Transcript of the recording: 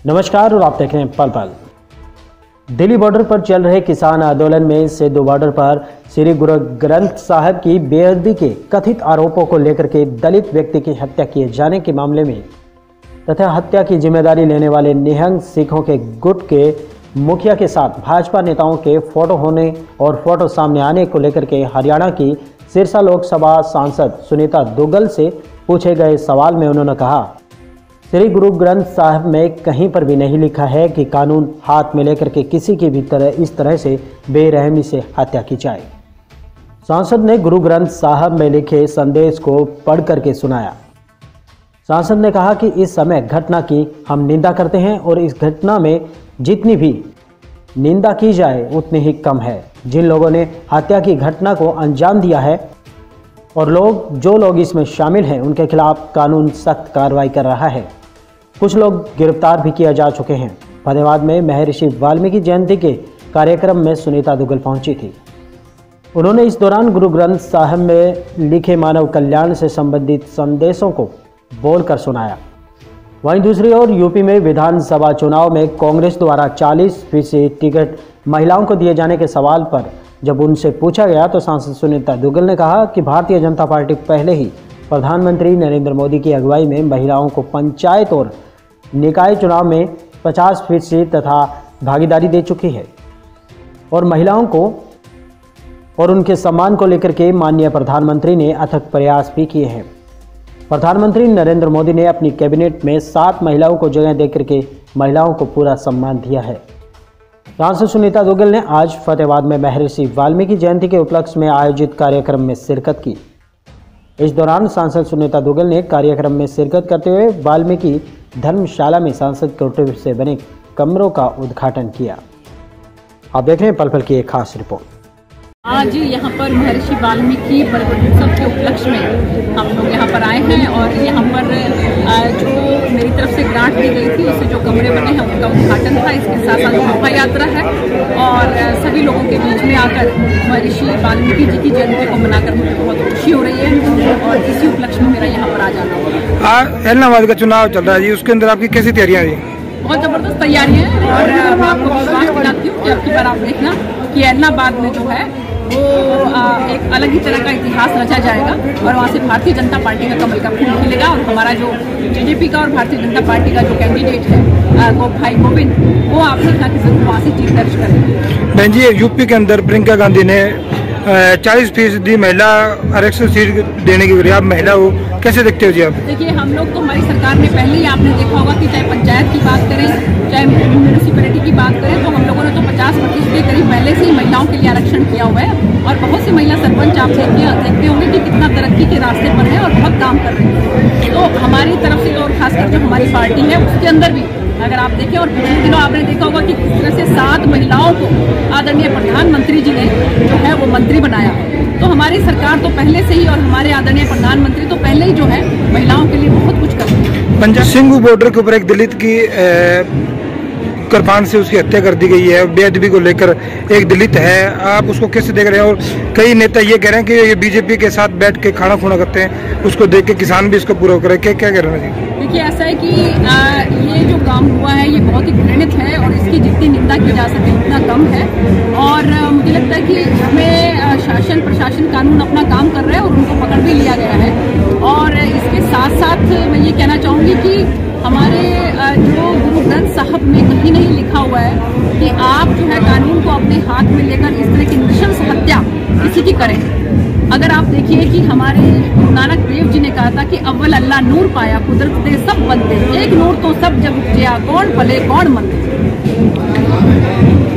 नमस्कार और आप देख रहे हैं पल पल। दिल्ली बॉर्डर पर चल रहे किसान आंदोलन में सिद्धू बॉर्डर पर श्री गुरु ग्रंथ साहिब की बेअदबी के कथित आरोपों को लेकर के दलित व्यक्ति की हत्या किए जाने के मामले में तथा हत्या की जिम्मेदारी लेने वाले निहंग सिखों के गुट के मुखिया के साथ भाजपा नेताओं के फोटो होने और फोटो सामने आने को लेकर के हरियाणा की सिरसा लोकसभा सांसद सुनीता दुग्गल से पूछे गए सवाल में उन्होंने कहा, श्री गुरु ग्रंथ साहिब में कहीं पर भी नहीं लिखा है कि कानून हाथ में लेकर के किसी की भी इस तरह से बेरहमी से हत्या की जाए। सांसद ने गुरु ग्रंथ साहिब में लिखे संदेश को पढ़ करके सुनाया। सांसद ने कहा कि इस समय घटना की हम निंदा करते हैं और इस घटना में जितनी भी निंदा की जाए उतनी ही कम है। जिन लोगों ने हत्या की घटना को अंजाम दिया है और जो लोग इसमें शामिल हैं उनके खिलाफ कानून सख्त कार्रवाई कर रहा है। कुछ लोग गिरफ्तार भी किया जा चुके हैं। फतेहाबाद में महर्षि वाल्मीकि जयंती के कार्यक्रम में सुनीता दुग्गल पहुंची थी। उन्होंने इस दौरान गुरु ग्रंथ साहिब में लिखे मानव कल्याण से संबंधित संदेशों को बोलकर सुनाया। वहीं दूसरी ओर यूपी में विधानसभा चुनाव में कांग्रेस द्वारा 40% टिकट महिलाओं को दिए जाने के सवाल पर जब उनसे पूछा गया तो सांसद सुनीता दुग्गल ने कहा कि भारतीय जनता पार्टी पहले ही प्रधानमंत्री नरेंद्र मोदी की अगुवाई में महिलाओं को पंचायत और निकाय चुनाव में 50% तथा भागीदारी दे चुकी है और महिलाओं को और उनके सम्मान को लेकर के माननीय प्रधानमंत्री ने अथक प्रयास भी किए हैं। प्रधानमंत्री नरेंद्र मोदी ने अपनी कैबिनेट में 7 महिलाओं को जगह देकर के महिलाओं को पूरा सम्मान दिया है। सांसद सुनीता दुग्गल ने आज फतेहाबाद में महर्षि वाल्मीकि जयंती के उपलक्ष्य में आयोजित कार्यक्रम में शिरकत की। इस दौरान सांसद सुनीता दुग्गल ने कार्यक्रम में शिरकत करते हुए वाल्मीकि धर्मशाला में सांसद क्वार्टर से बने कमरों का उद्घाटन किया। आप देख रहे हैं पल पल की एक खास रिपोर्ट। आज यहाँ पर महर्षि वाल्मीकि उत्सव के उपलक्ष्य में हम लोग यहाँ पर आए हैं और यहाँ पर जो मेरी तरफ से ग्रांट दी गई थी उससे जो कमरे बने हैं उनका उद्घाटन था। इसके साथ साथ शोभा यात्रा है और सभी लोगों के बीच में आकर महर्षि वाल्मीकि जी की जयंती को मनाकर मुझे बहुत खुशी हो रही है और इसी उपलक्ष्य में मेरा यहाँ पर आ जाना। इलाहाबाद का चुनाव चल रहा है जी, उसके अंदर आपकी कैसी तैयारियाँ रही? बहुत ज़बरदस्त तैयारियाँ हैं और मैं आपको विश्वास दिलाती हूँ कि अब की बार आप देखना कि इलाहाबाद में जो है वो एक अलग ही तरह का इतिहास रचा जाएगा और वहाँ से भारतीय जनता पार्टी का कमल का फूल खिलेगा और हमारा जो जेजेपी का और भारतीय जनता पार्टी का जो कैंडिडेट है भाई गोविंद, वो आप देखना कि जरूर वहाँ से जीत दर्ज करेंगे। बहन जी, यूपी के अंदर प्रियंका गांधी ने 40% महिला आरक्षण सीट देने की आप महिला हो, कैसे देखते हो जी आप? देखिए, हम लोग तो हमारी सरकार ने पहले ही आपने देखा होगा कि चाहे पंचायत की बात करें चाहे म्यूनिसिपैलिटी की बात करें तो हम लोगों ने तो 50% के करीब पहले से ही महिलाओं के लिए आरक्षण किया हुआ है और बहुत सी महिला सरपंच आप देखते होंगे कि कितना तरक्की के रास्ते पर है और बहुत काम कर रहे हैं। तो हमारी तरफ से और खासकर जो हमारी पार्टी है उसके अंदर भी अगर आप देखें और पिछले दिनों आपने देखा होगा कि किस तरह से 7 महिलाओं को आदरणीय प्रधानमंत्री जी ने जो है वो मंत्री बनाया है। तो हमारी सरकार तो पहले से ही और हमारे आदरणीय प्रधानमंत्री तो पहले ही जो है महिलाओं के लिए बहुत कुछ करते हैं। पंजाब सिंघू बॉर्डर के ऊपर एक दलित की कृपान से उसकी हत्या कर दी गई है। बेअदबी को लेकर एक दलित है, आप उसको कैसे देख रहे हैं? और कई नेता ये कह रहे हैं कि ये बीजेपी के साथ बैठ के खाना खुना करते हैं, उसको देख के किसान भी इसको पूरा करे। क्या कह रहे हैं? देखिए, ऐसा है कि ये जो काम हुआ है ये बहुत ही घृणित है और इसकी जितनी निंदा की जा सके उतना कम है और मुझे लगता है कि हमें शासन प्रशासन कानून अपना काम कर रहा है और उनको पकड़ भी लिया गया है। और इसके साथ साथ मैं ये कहना चाहूँगी कि हमारे जो गुरु ग्रंथ साहिब में कहीं नहीं लिखा हुआ है कि आप जो है कानून को अपने हाथ में लेकर इस तरह की नृशंस हत्या किसी की करें। अगर आप देखिए कि हमारे नानक देव जी ने कहा था कि अव्वल अल्लाह नूर पाया कुदरत दे सब बंदे, एक नूर तो सब जब उपजया कौन भले कौन मंदे।